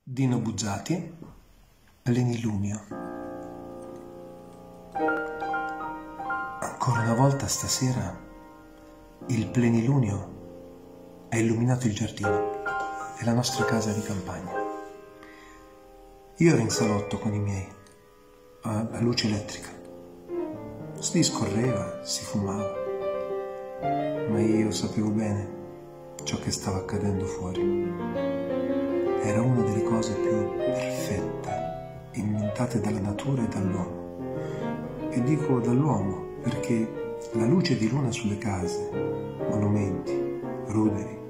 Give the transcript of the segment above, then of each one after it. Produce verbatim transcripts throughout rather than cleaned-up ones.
Dino Buzzati, Plenilunio. Ancora una volta stasera il plenilunio ha illuminato il giardino e la nostra casa di campagna. Io ero in salotto con i miei, alla luce elettrica. Si discorreva, si fumava, ma io sapevo bene ciò che stava accadendo fuori. Era una delle cose più perfette inventate dalla natura e dall'uomo. E dico dall'uomo perché la luce di luna sulle case, monumenti, ruderi,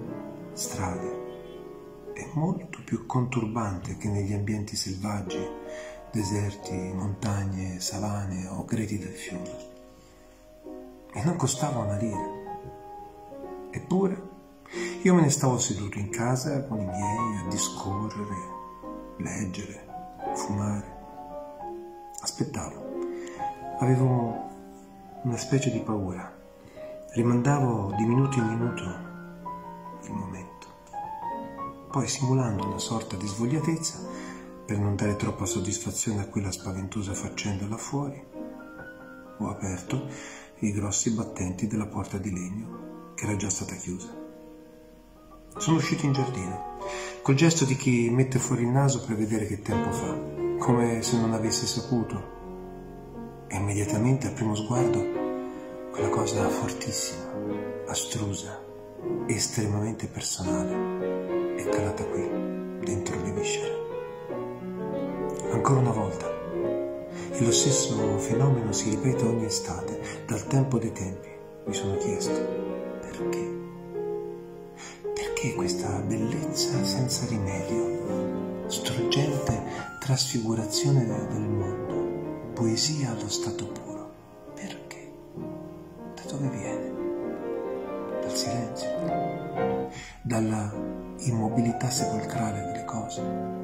strade è molto più conturbante che negli ambienti selvaggi, deserti, montagne, savane o greti del fiume. E non costava una lira. Eppure io me ne stavo seduto in casa con i miei a discorrere, leggere, fumare. Aspettavo. Avevo una specie di paura. Rimandavo di minuto in minuto il momento. Poi, simulando una sorta di svogliatezza, per non dare troppa soddisfazione a quella spaventosa faccenda là fuori, ho aperto i grossi battenti della porta di legno che era già stata chiusa. Sono uscito in giardino, col gesto di chi mette fuori il naso per vedere che tempo fa, come se non avesse saputo. E immediatamente, al primo sguardo, quella cosa fortissima, astrusa, estremamente personale, è calata qui, dentro le viscere. Ancora una volta. E lo stesso fenomeno si ripete ogni estate, dal tempo dei tempi. Mi sono chiesto, perché? Perché questa bellezza senza rimedio, struggente trasfigurazione del mondo, poesia allo stato puro? Perché? Da dove viene? Dal silenzio? Dalla immobilità sepolcrale delle cose?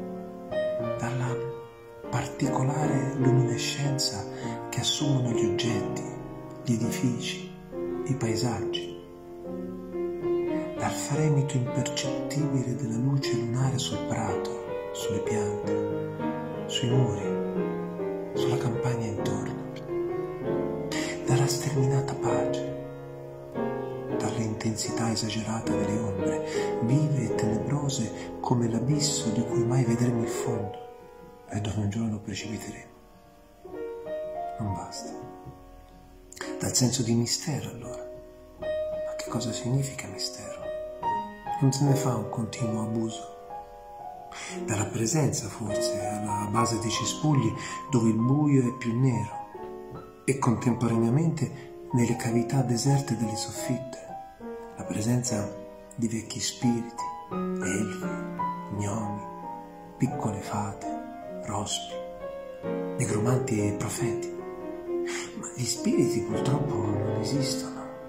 Dalla particolare luminescenza che assumono gli oggetti, gli edifici, i paesaggi? Dal fremito impercettibile della luce lunare sul prato, sulle piante, sui muri, sulla campagna intorno, dalla sterminata pace, dall'intensità esagerata delle ombre, vive e tenebrose come l'abisso di cui mai vedremo il fondo e dove un giorno precipiteremo. Non basta. Dal senso di mistero, allora. Ma che cosa significa mistero? Non se ne fa un continuo abuso. Dalla presenza, forse, alla base dei cespugli dove il buio è più nero e contemporaneamente nelle cavità deserte delle soffitte, la presenza di vecchi spiriti, elfi, gnomi, piccole fate, rospi, negromanti e profeti. Ma gli spiriti purtroppo non esistono.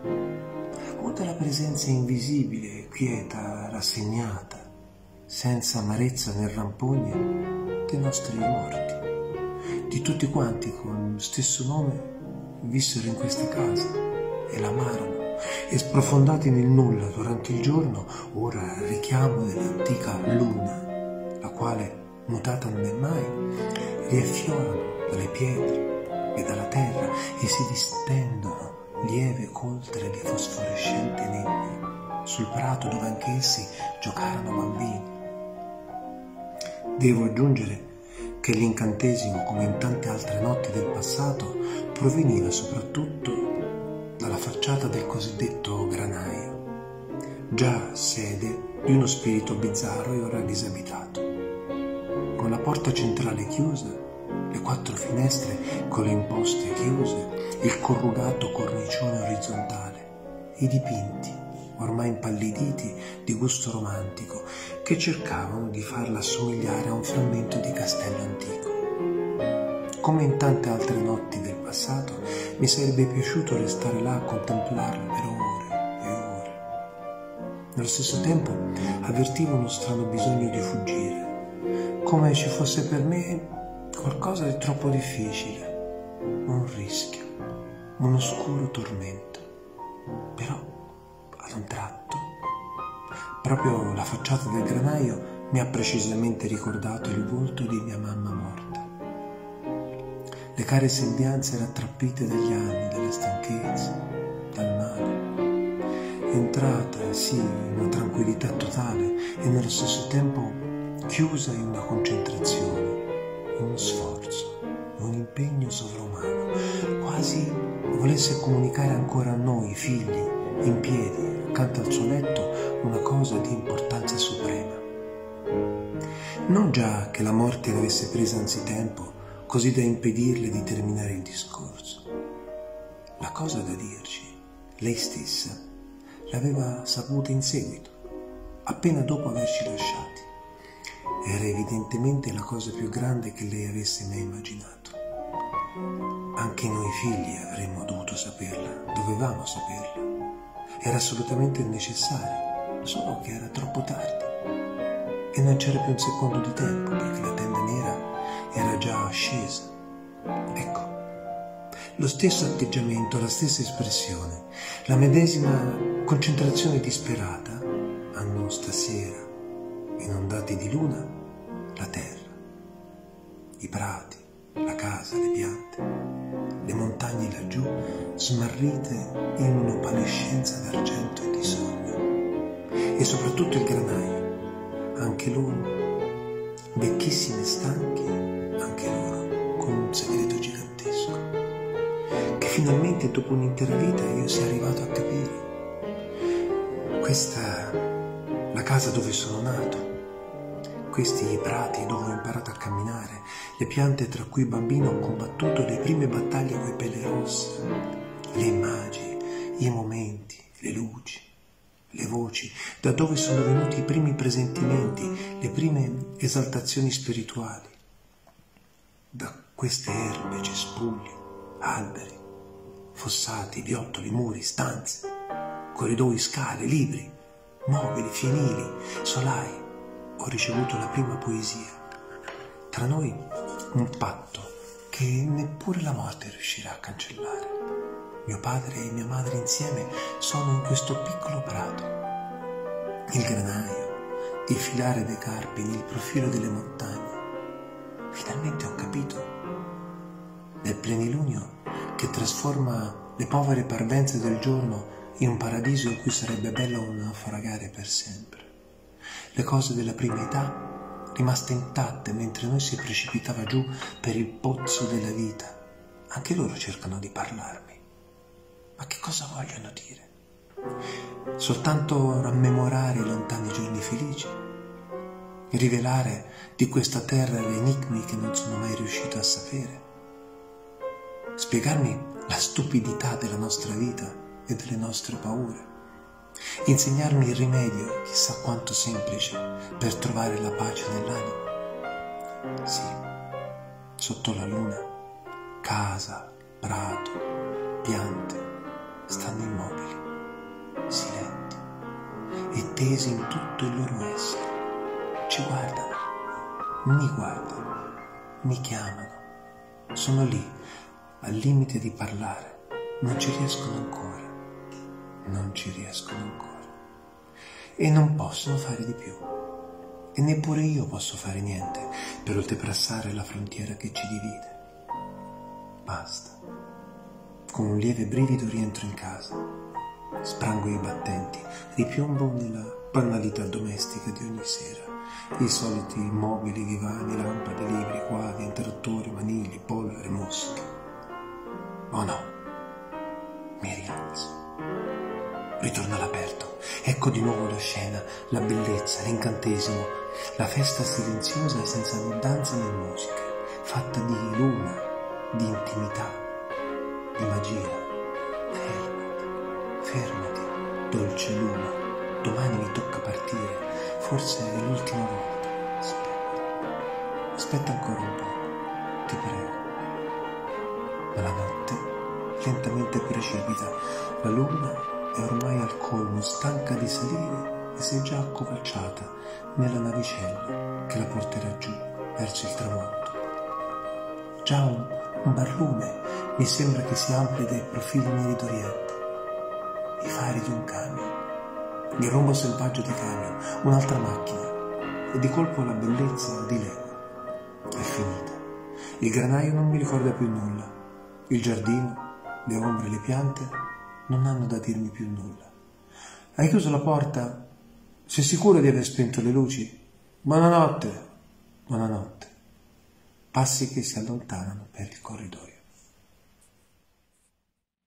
O della presenza invisibile, quieta, rassegnata, senza amarezza né rampogne dei nostri morti, di tutti quanti con lo stesso nome vissero in queste case e l'amarono e sprofondati nel nulla durante il giorno, ora al richiamo dell'antica luna, la quale, mutata non è mai, riaffiorano dalle pietre e dalla terra e si distendono lieve coltre di fosforescente nebbia sul prato dove anche essi giocarono bambini. Devo aggiungere che l'incantesimo, come in tante altre notti del passato, proveniva soprattutto dalla facciata del cosiddetto granaio, già sede di uno spirito bizzarro e ora disabitato. Con la porta centrale chiusa, le quattro finestre con le imposte chiuse, il corrugato cornicione orizzontale, i dipinti, ormai impalliditi di gusto romantico, che cercavano di farla assomigliare a un frammento di castello antico. Come in tante altre notti del passato, mi sarebbe piaciuto restare là a contemplarla per ore e ore. Nello stesso tempo avvertivo uno strano bisogno di fuggire, come ci fosse per me qualcosa di troppo difficile, un rischio, un oscuro tormento. Però, ad un tratto, proprio la facciata del granaio mi ha precisamente ricordato il volto di mia mamma morta. Le care sembianze rattrappite dagli anni, dalla stanchezza, dal male. Entrata, sì, in una tranquillità totale e nello stesso tempo chiusa in una concentrazione, in uno sforzo, in un impegno sovrumano, quasi volesse comunicare ancora a noi, figli, in piedi, accanto al suo letto, una cosa di importanza suprema. Non già che la morte l'avesse presa anzitempo, così da impedirle di terminare il discorso. La cosa da dirci, lei stessa, l'aveva saputa in seguito, appena dopo averci lasciati. Era evidentemente la cosa più grande che lei avesse mai immaginato. Anche noi figli avremmo dovuto saperla, dovevamo saperla. Era assolutamente necessario, solo che era troppo tardi. E non c'era più un secondo di tempo, perché la tenda nera era già scesa. Ecco, lo stesso atteggiamento, la stessa espressione, la medesima concentrazione disperata hanno stasera, inondati di luna, la terra, i prati, la casa, le piante, le montagne laggiù, smarrite in un'opalescenza d'argento e di sogno, e soprattutto il granaio, anche loro, vecchissimi e stanchi, anche loro, con un segreto gigantesco, che finalmente dopo un'intera vita io sia arrivato a capire. Questa è la casa dove sono nato, questi i prati dove ho imparato a camminare, le piante tra cui bambino ho combattuto le prime battaglie coi peli rossi, le immagini, i momenti, le luci, le voci, da dove sono venuti i primi presentimenti, le prime esaltazioni spirituali. Da queste erbe, cespugli, alberi, fossati, viottoli, muri, stanze, corridoi, scale, libri, mobili, fienili, solai, ho ricevuto la prima poesia. Tra noi un patto che neppure la morte riuscirà a cancellare. Mio padre e mia madre insieme sono in questo piccolo prato. Il granaio, il filare dei carpini, il profilo delle montagne. Finalmente ho capito. Del plenilunio che trasforma le povere parvenze del giorno in un paradiso in cui sarebbe bello naufragare per sempre. Le cose della prima età rimaste intatte mentre noi si precipitava giù per il pozzo della vita. Anche loro cercano di parlarmi. Ma che cosa vogliono dire? Soltanto rammemorare i lontani giorni felici? Rivelare di questa terra le enigmi che non sono mai riuscito a sapere? Spiegarmi la stupidità della nostra vita e delle nostre paure? Insegnarmi il rimedio, chissà quanto semplice, per trovare la pace nell'anima? Sì, sotto la luna, casa, prato, piante, stanno immobili, silenti e tesi in tutto il loro essere. Ci guardano, mi guardano, mi chiamano. Sono lì, al limite di parlare. Non ci riescono ancora. Non ci riescono ancora. E non possono fare di più. E neppure io posso fare niente per oltrepassare la frontiera che ci divide. Basta. Con un lieve brivido rientro in casa, sprango i battenti, ripiombo nella banalità domestica di ogni sera, i soliti mobili, divani, lampade, libri, quadri, interruttori, manigli, polvere, mosche. Oh no, mi rialzo, ritorno all'aperto, ecco di nuovo la scena, la bellezza, l'incantesimo, la festa silenziosa senza né danza né musica, fatta di luna, di intimità, di magia. Fermati, fermati, dolce luna, domani mi tocca partire, forse è l'ultima volta. Aspetta, aspetta ancora un po', ti prego. Ma la notte lentamente precipita, la luna è ormai al colmo, stanca di salire e si è già accovacciata nella navicella che la porterà giù verso il tramonto. Già un, un barlume mi sembra che si ampli dai profili neri d'Oriente. I fari di un camion, il rombo selvaggio di camion, un'altra macchina, e di colpo la bellezza dilego. È finita. Il granaio non mi ricorda più nulla. Il giardino, le ombre, le piante non hanno da dirmi più nulla. Hai chiuso la porta? Sei sicuro di aver spento le luci? Buonanotte, buonanotte. Passi che si allontanano per il corridoio.